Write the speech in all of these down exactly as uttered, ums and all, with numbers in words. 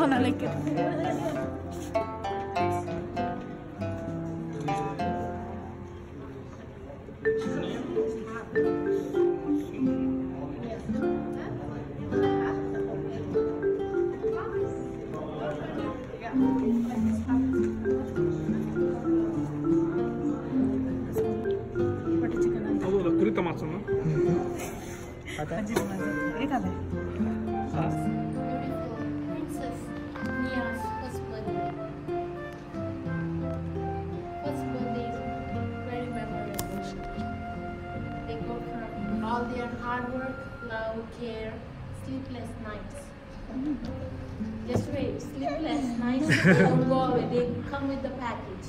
one, I like it. Princess Nia's first birthday. First birthday is very memorable. They go from all their hard work, love, care, sleepless nights. Just wait, sleepless nights don't go away. They come with the package.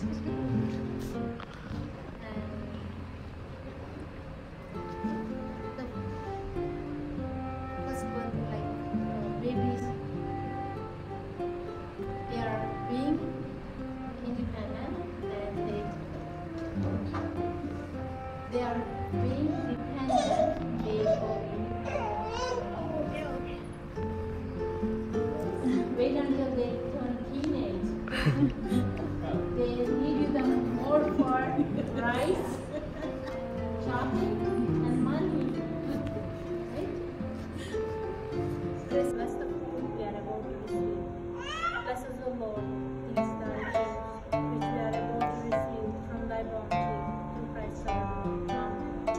Babies, they are being independent and they, they are being dependent, they go wait until they turn teenage. They need them more for rice, shopping and money. Bless the food we are about to receive. Bless us, O Lord, these thy gifts, which we are about to receive from thy bounty, through Christ our Lord. Amen.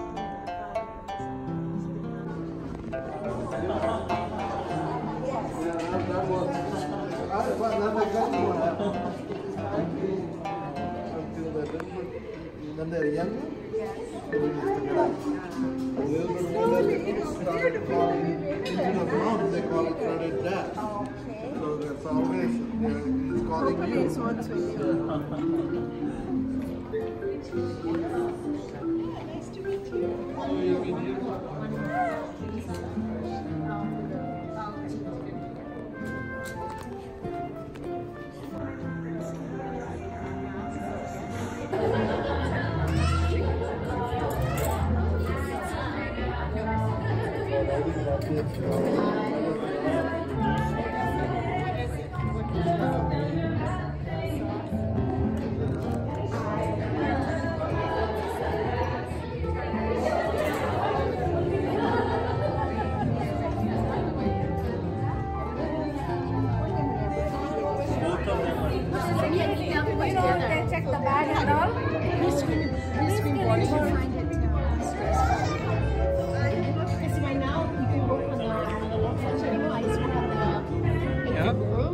They call it credit debt. So their salvation is calling you. Nice to meet you. Check the bag and all. This screen, this screen board, you find it. Because right now, you can go for the left side, you know, I just want the Yeah. room.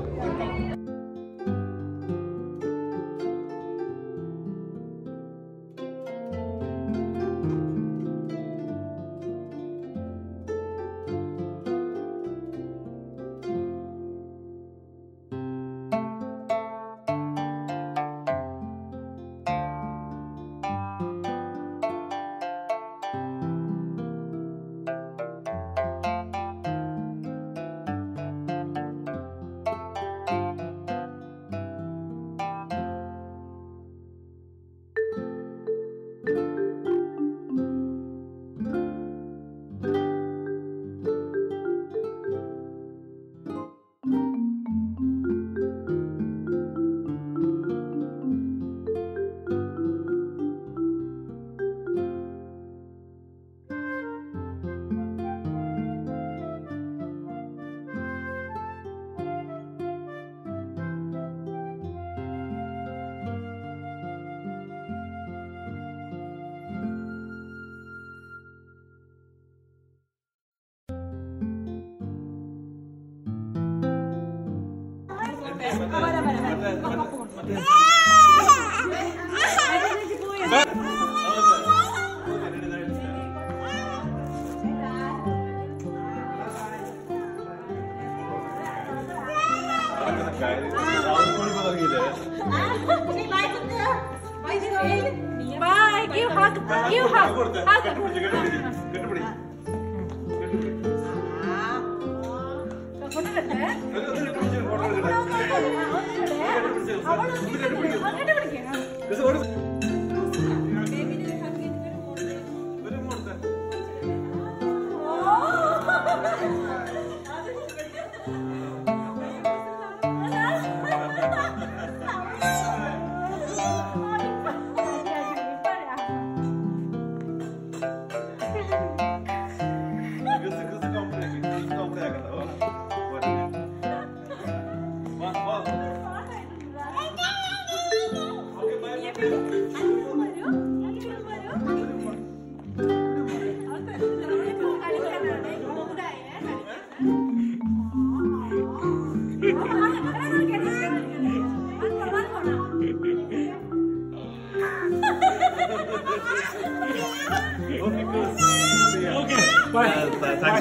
Bye. Give hug. Give hug. Hug.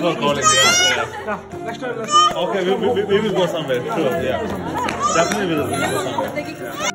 for calling. Yeah, yeah. Yeah, next time let's. Okay, we, we, we will go somewhere. Sure, yeah. Definitely we will go somewhere.